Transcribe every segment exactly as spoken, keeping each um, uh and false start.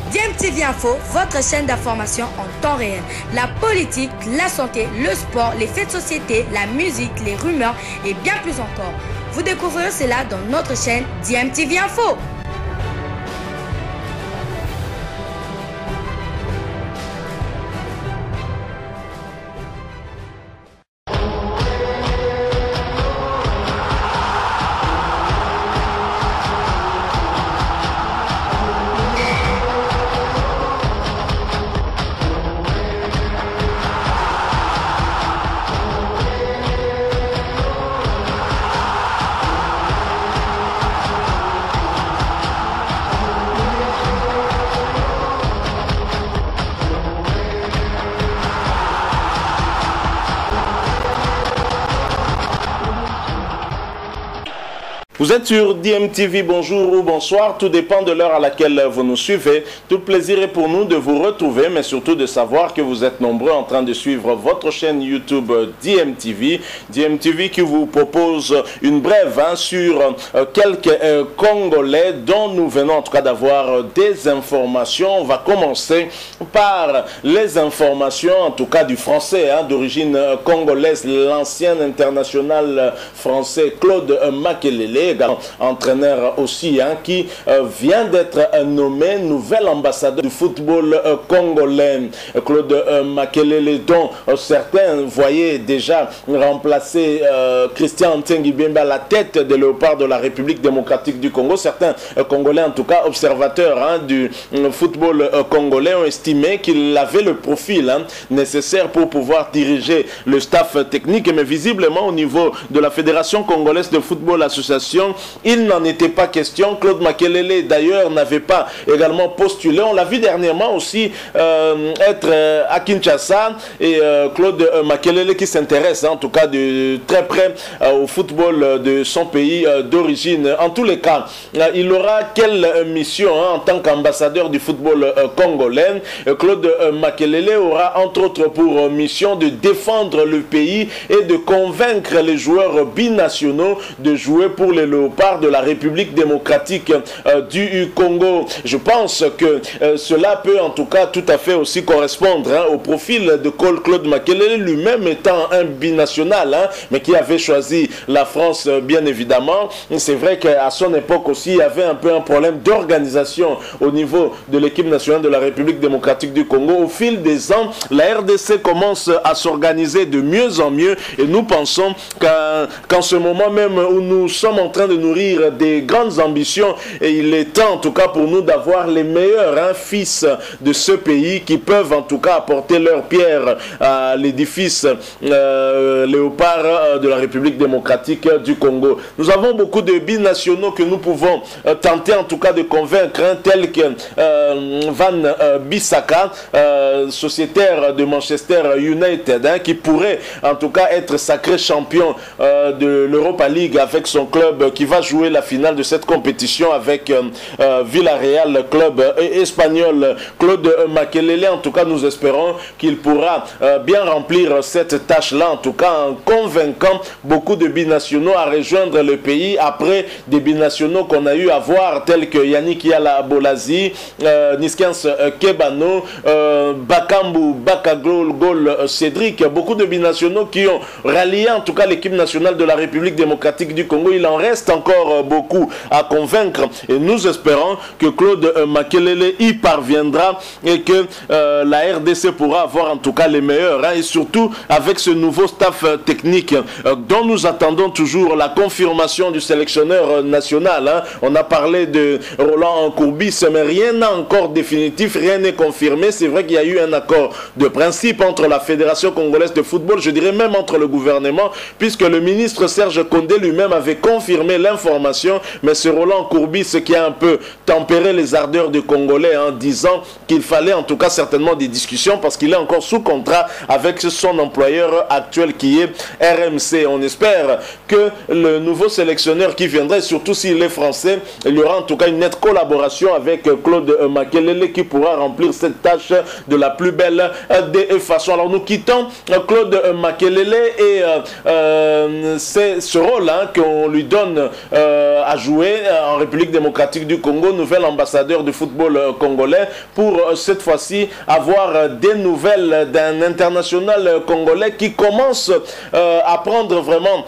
D M T V Info, votre chaîne d'information en temps réel. La politique, la santé, le sport, les faits de société, la musique, les rumeurs et bien plus encore. Vous découvrirez cela dans notre chaîne D M T V Info. Vous êtes sur D M T V, bonjour ou bonsoir, tout dépend de l'heure à laquelle vous nous suivez. Tout plaisir est pour nous de vous retrouver, mais surtout de savoir que vous êtes nombreux en train de suivre votre chaîne YouTube D M T V. D M T V qui vous propose une brève hein, sur euh, quelques euh, Congolais dont nous venons en tout cas d'avoir euh, des informations. On va commencer par les informations, en tout cas du français hein, d'origine euh, congolaise, l'ancien international français Claude euh, Makelele, entraîneur aussi, hein, qui euh, vient d'être euh, nommé nouvel ambassadeur du football euh, congolais. Claude euh, Makelele, dont euh, certains voyaient déjà remplacer euh, Christian Ntsengi-Biemba à la tête des Léopards de la République démocratique du Congo. Certains euh, Congolais, en tout cas observateurs hein, du euh, football euh, congolais, ont estimé qu'il avait le profil hein, nécessaire pour pouvoir diriger le staff technique, mais visiblement au niveau de la Fédération congolaise de football association, il n'en était pas question. Claude Makelele d'ailleurs n'avait pas également postulé. On l'a vu dernièrement aussi euh, être euh, à Kinshasa et euh, Claude euh, Makelele qui s'intéresse hein, en tout cas de très près euh, au football de son pays euh, d'origine. En tous les cas, euh, il aura quelle mission hein, en tant qu'ambassadeur du football euh, congolais? euh, Claude euh, Makelele aura entre autres pour euh, mission de défendre le pays et de convaincre les joueurs binationaux de jouer pour les Léopards de la République démocratique euh, du Congo. Je pense que euh, cela peut en tout cas tout à fait aussi correspondre hein, au profil de Claude Makelele, lui-même étant un binational, hein, mais qui avait choisi la France euh, bien évidemment. C'est vrai qu'à son époque aussi, il y avait un peu un problème d'organisation au niveau de l'équipe nationale de la République démocratique du Congo. Au fil des ans, la R D C commence à s'organiser de mieux en mieux et nous pensons qu'en qu'en ce moment même où nous sommes en train de nourrir des grandes ambitions, et il est temps en tout cas pour nous d'avoir les meilleurs hein, fils de ce pays qui peuvent en tout cas apporter leur pierre à l'édifice euh, léopard euh, de la République démocratique du Congo. Nous avons beaucoup de binationaux que nous pouvons euh, tenter en tout cas de convaincre, hein, tels que euh, Van euh, Bissaka, euh, sociétaire de Manchester United, hein, qui pourrait en tout cas être sacré champion euh, de l'Europa League avec son club qui va jouer la finale de cette compétition avec euh, euh, Villarreal, club euh, espagnol. Claude Makelele, en tout cas, nous espérons qu'il pourra euh, bien remplir cette tâche-là, en tout cas en convainquant beaucoup de binationaux à rejoindre le pays après des binationaux qu'on a eu à voir, tels que Yannick Yala Bolazi, euh, Niskens euh, Kebano, euh, Bakambu, Bakagol, Gol, euh, Cédric. Beaucoup de binationaux qui ont rallié en tout cas l'équipe nationale de la République démocratique du Congo. Il en reste encore beaucoup à convaincre et nous espérons que Claude Makelele y parviendra et que euh, la R D C pourra avoir en tout cas les meilleurs hein, et surtout avec ce nouveau staff technique euh, dont nous attendons toujours la confirmation du sélectionneur national hein. On a parlé de Roland Courbis, mais rien n'a encore définitif, rien n'est confirmé. C'est vrai qu'il y a eu un accord de principe entre la Fédération congolaise de football, je dirais même entre le gouvernement, puisque le ministre Serge Condé lui-même avait confirmé l'information, mais c'est Roland Courbis qui a un peu tempéré les ardeurs des Congolais en disant qu'il fallait en tout cas certainement des discussions parce qu'il est encore sous contrat avec son employeur actuel qui est R M C. On espère que le nouveau sélectionneur qui viendrait, surtout s'il est français, il y aura en tout cas une nette collaboration avec Claude Makelele qui pourra remplir cette tâche de la plus belle des façons. Alors nous quittons Claude Makelele et euh, euh, c'est ce rôle hein, qu'on lui donne Gaborone euh, a joué en République démocratique du Congo, nouvel ambassadeur du football euh, congolais, pour euh, cette fois-ci avoir euh, des nouvelles d'un international congolais qui commence euh, à prendre vraiment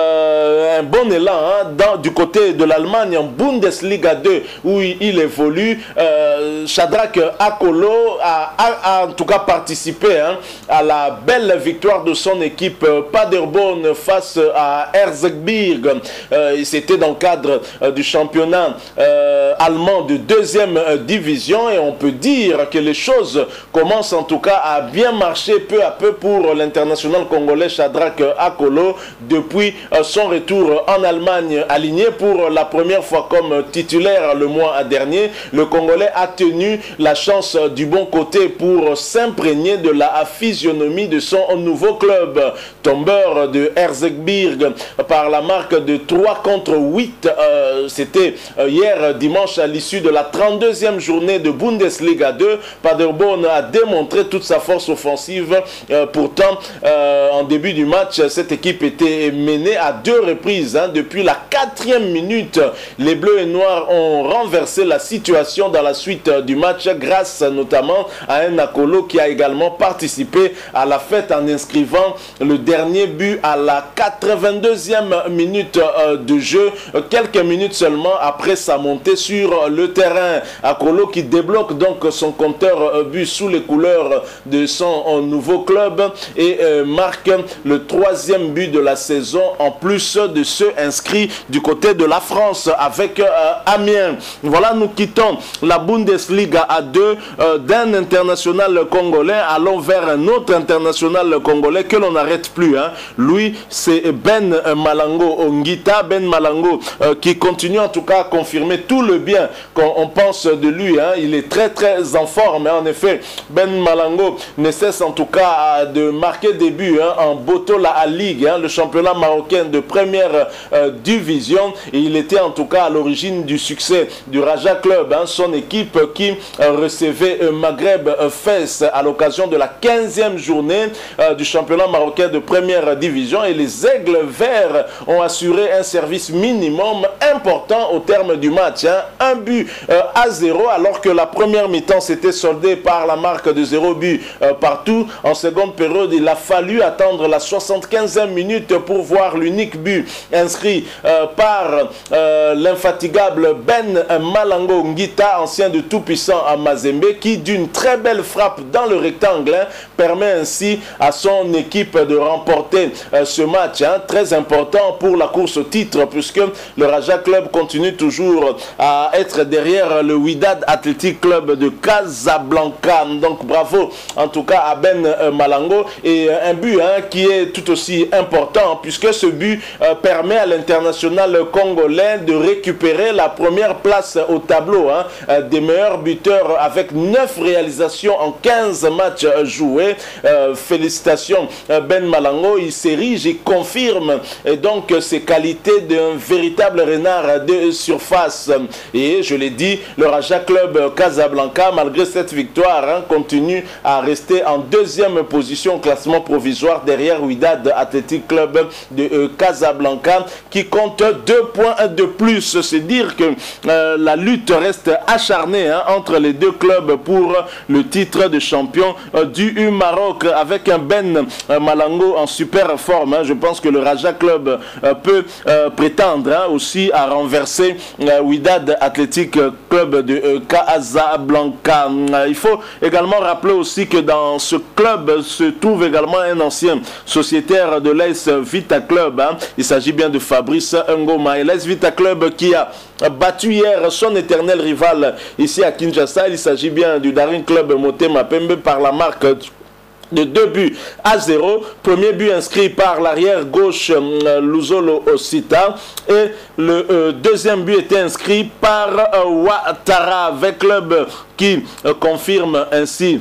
euh, un bon élan hein, dans, du côté de l'Allemagne en Bundesliga deux où il, il évolue. Euh, Shadrack Akolo a, a, a en tout cas participé hein, à la belle victoire de son équipe euh, Paderborn face à Erzgebirge. Euh, C'était dans le cadre euh, du championnat euh, allemand de deuxième euh, division et on peut dire que les choses commencent en tout cas à bien marcher peu à peu pour l'international congolais Shadrack Akolo depuis euh, son retour en Allemagne, aligné pour la première fois comme titulaire le mois dernier. Le Congolais a tenu la chance du bon côté pour s'imprégner de la physionomie de son nouveau club. Tombeur de Erzgebirge par la marque de trois contre huit. Euh, C'était hier dimanche à l'issue de la trente-deuxième journée de Bundesliga deux. Paderborn a démontré toute sa force offensive. Euh, pourtant, euh, en début du match, cette équipe était menée à deux reprises. Hein. Depuis la quatrième minute, les Bleus et Noirs ont renversé la situation dans la suite du match grâce notamment à un Akolo qui a également participé à la fête en inscrivant le dernier but à la quatre-vingt-deuxième minute de jeu, quelques minutes seulement après sa montée sur le terrain. Akolo qui débloque donc son compteur but sous les couleurs de son nouveau club et marque le troisième but de la saison en plus de ceux inscrits du côté de la France avec euh, Amiens. Voilà, nous quittons la Bundesliga à deux euh, d'un international congolais, allons vers un autre international congolais que l'on n'arrête plus. Hein. Lui, c'est Ben Malango Ngita, Ben Malango euh, qui continue en tout cas à confirmer tout le bien qu'on pense de lui. Hein. Il est très très en forme. Hein. En effet, Ben Malango ne cesse en tout cas de marquer des buts hein, en Botola Ligue, hein, le championnat marocain de première euh, division. Et il était en tout cas à l'origine du succès du Raja Club, hein, son équipe qui euh, recevait euh, Maghreb euh, Fès à l'occasion de la quinzième journée euh, du championnat marocain de première division. Et les Aigles Verts ont assuré un service minimum important au terme du match. Hein, un but euh, à zéro alors que la première mi-temps s'était soldée par la marque de zéro but euh, partout. En seconde période, il a fallu attendre la soixante-quinzième minute pour voir l'unique but inscrit euh, par euh, l'infatigable Ben Malango Ngita, ancien de tout-puissant à Mazembe, qui d'une très belle frappe dans le rectangle hein, permet ainsi à son équipe de remporter euh, ce match hein, très important pour la course au titre puisque le Raja Club continue toujours à être derrière le Wydad Athletic Club de Casablanca. Donc bravo en tout cas à Ben euh, Malango et euh, un but hein, qui est tout aussi important puisque ce but euh, permet à l'international congolais de récupérer la première place au tableau hein, euh, des meilleurs buteurs avec neuf réalisations en quinze matchs euh, joués. Euh, félicitations euh, Ben Malango, il s'érige, il confirme et donc euh, ses qualités d'un véritable renard de surface. Et je l'ai dit, le Raja Club Casablanca, malgré cette victoire, hein, continue à rester en deuxième position au classement provisoire derrière Wydad Athletic Club de euh, Casablanca qui compte deux points de plus. C'est dire que euh, la lutte reste acharnée hein, entre les deux clubs pour le titre de champion euh, du Maroc avec un Ben euh, Malango en super forme. Hein. Je pense que le Raja Club euh, peut euh, prétendre hein, aussi à renverser euh, Wydad Athletic Club de euh, Casablanca. Euh, il faut également rappeler aussi que dans ce club se trouve également un ancien sociétaire de l'A S Vita Club. Hein. Il s'agit bien de Fabrice Ngoma. Et l'A S Vita Club qui a battu hier son éternel rival ici à Kinshasa. Il s'agit bien du Daring Club Motema Pembe par la marque de deux buts à zéro. Premier but inscrit par l'arrière gauche euh, Luzolo Osita et le euh, deuxième but était inscrit par euh, Ouattara avec club qui euh, confirme ainsi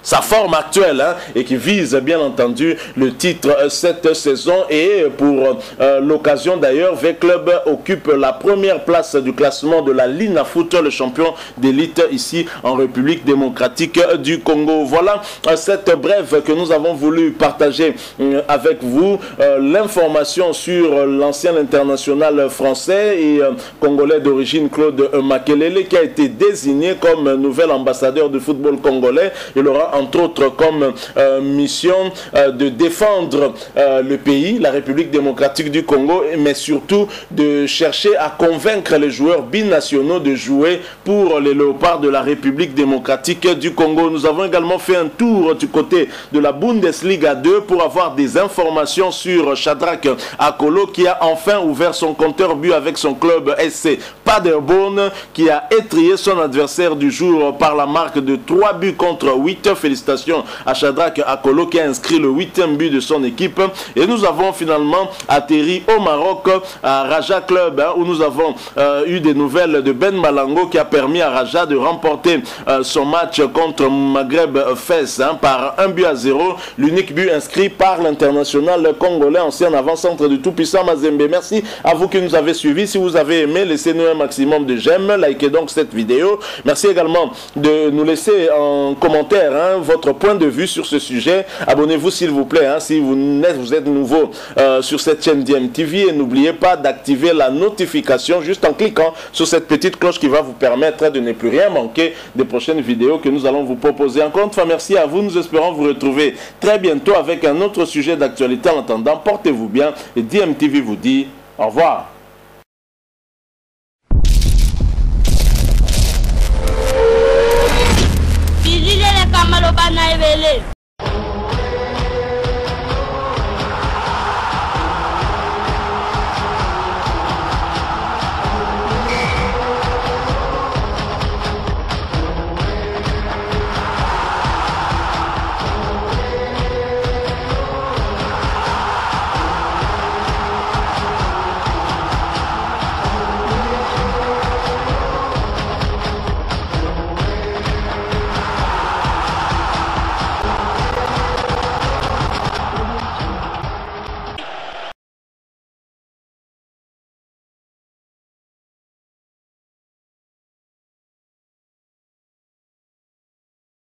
sa forme actuelle hein, et qui vise bien entendu le titre euh, cette saison. Et pour euh, l'occasion d'ailleurs, V Club occupe la première place du classement de la Lina Foot, le champion d'élite ici en République démocratique du Congo. Voilà euh, cette brève que nous avons voulu partager euh, avec vous, euh, l'information sur l'ancien international français et euh, congolais d'origine Claude Makelele qui a été désigné comme nouvel ambassadeur du football congolais. Il aura entre autres comme euh, mission euh, de défendre euh, le pays, la République démocratique du Congo, mais surtout de chercher à convaincre les joueurs binationaux de jouer pour les Léopards de la République démocratique du Congo. Nous avons également fait un tour du côté de la Bundesliga deux pour avoir des informations sur Shadrack Akolo qui a enfin ouvert son compteur but avec son club S C Paderborn qui a étrié son adversaire du jour par la marque de trois buts contre huit. Félicitations à Shadrack Akolo qui a inscrit le huitième but de son équipe. Et nous avons finalement atterri au Maroc à Raja Club hein, où nous avons euh, eu des nouvelles de Ben Malango qui a permis à Raja de remporter euh, son match contre Maghreb Fès hein, par un but à zéro. L'unique but inscrit par l'international congolais, ancien avant-centre du tout-puissant Mazembe. Merci à vous qui nous avez suivis. Si vous avez aimé, laissez-nous un maximum de j'aime. Likez donc cette vidéo. Merci également de nous laisser en commentaire hein, votre point de vue sur ce sujet. Abonnez-vous s'il vous plaît hein, si vous êtes, vous êtes nouveau euh, sur cette chaîne D M T V et n'oubliez pas d'activer la notification juste en cliquant sur cette petite cloche qui va vous permettre de ne plus rien manquer des prochaines vidéos que nous allons vous proposer. Encore une fois, merci à vous. Nous espérons vous retrouver très bientôt avec un autre sujet d'actualité. En attendant, portez-vous bien et D M T V vous dit au revoir.